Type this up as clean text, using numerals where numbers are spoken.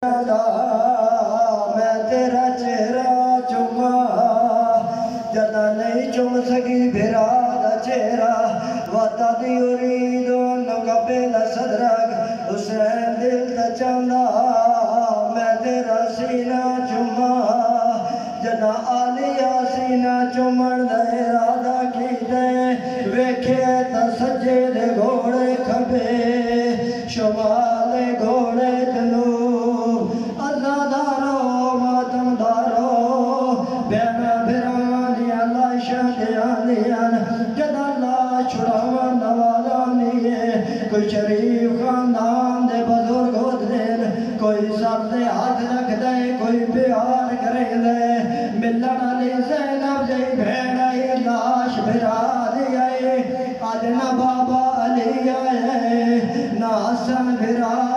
میں تیرا چہرہ چوما جدا نہیں چوم سکی بھیرا دا چہرہ وعدہ دی ارید انو قبل صدرک حسین دل دا چاندہ میں تیرا سینہ چوما جدا آلیا سینہ چومن دا ارادہ کی دے ویکھے تا سجے دے گھوڑے کھبے شمال گھوڑے جنوب ازادارو ماتم دارو بینا بھرانی اللہ شہدیانیان جدا اللہ چھڑاوان نوالانیے کوئی شریف خاندان دے بزرگ ہو دین کوئی سب دے ہاتھ رکھ دے کوئی پیار کرے دے ملن علی زینب جی بھیڑائی لاش بھرا دیئے آج نہ بابا علی آئے نہ حسن بھرا